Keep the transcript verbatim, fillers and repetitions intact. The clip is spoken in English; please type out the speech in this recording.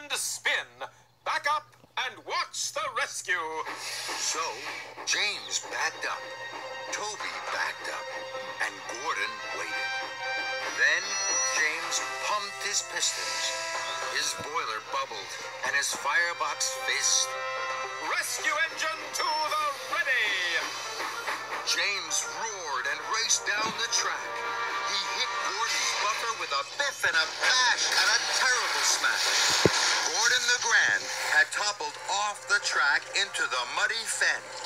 and spin. Back up and watch the rescue. So, James backed up, Toby backed up, and Gordon waited. Then, James pumped his pistons. His boiler bubbled, and his firebox fizzed. Rescue engine to the ready. James roared and raced down the track. He hit Gordon's buffer with a biff and a bash and a terrible smash. Gordon the Grand had toppled off the track into the muddy fen.